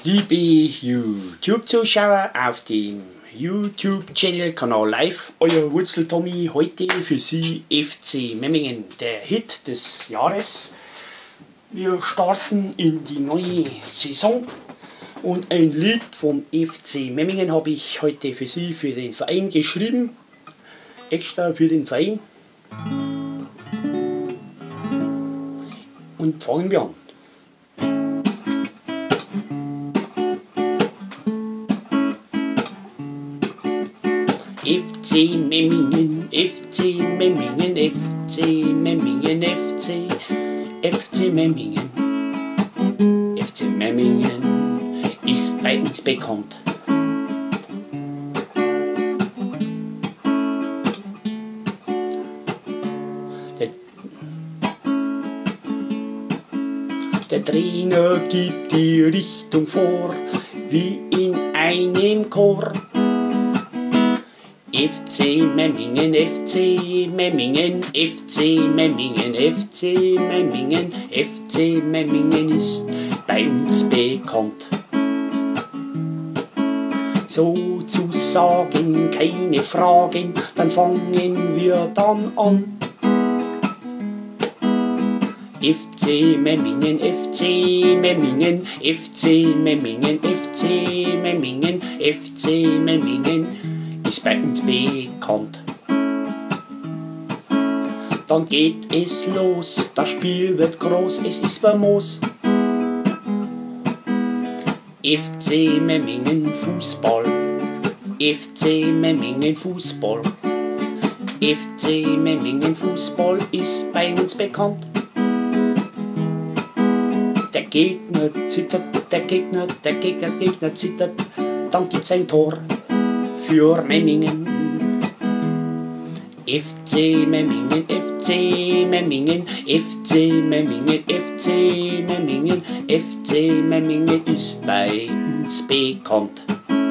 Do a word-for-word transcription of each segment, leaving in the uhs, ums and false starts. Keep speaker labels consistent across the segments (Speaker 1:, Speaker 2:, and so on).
Speaker 1: Liebe YouTube-Zuschauer auf dem YouTube-Channel Kanal Live, euer Wurzel Tommy, heute für Sie F C Memmingen, der Hit des Jahres. Wir starten in die neue Saison und ein Lied vom F C Memmingen habe ich heute für Sie, für den Verein geschrieben, extra für den Verein. Und fangen wir an. F C Memmingen, F C Memmingen, F C Memmingen, F C, F C Memmingen. F C Memmingen ist bei uns bekannt. Der, der Trainer gibt die Richtung vor, wie in einem Chor. F C Memmingen, F C Memmingen, F C Memmingen, F C Memmingen, F C Memmingen ist bei uns bekannt. Sozusagen keine Fragen, dann fangen wir dann an. F C Memmingen, F C Memmingen, F C Memmingen, F C Memmingen, F C Memmingen ist bei uns bekannt. Dann geht es los, das Spiel wird groß, es ist famos. F C Memmingen Fußball, F C Memmingen Fußball, F C Memmingen Fußball ist bei uns bekannt. Der Gegner zittert, der Gegner, der Gegner, der Gegner zittert, dann gibt's ein Tor für Memmingen. F C Memmingen, F C Memmingen, F C Memmingen, F C Memmingen, F C Memmingen ist bei uns bekannt.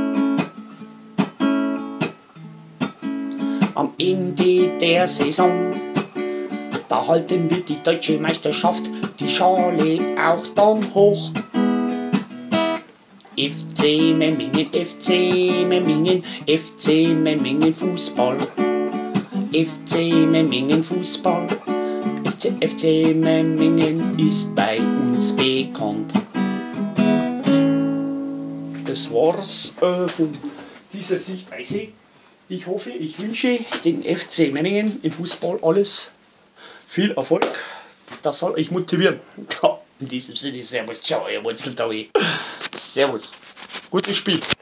Speaker 1: Am Ende der Saison, da halten wir die deutsche Meisterschaft, die Schale auch dann hoch. F C Memmingen, F C Memmingen, F C Memmingen Fußball, F C Memmingen Fußball, F C, F C Memmingen ist bei uns bekannt. Das war's äh, von dieser Sichtweise. Ich hoffe, ich wünsche den F C Memmingen im Fußball alles viel Erfolg. Das soll euch motivieren. In diesem Sinne, servus, ciao, ihr Wurzel Tommy. Servus. Gutes Spiel.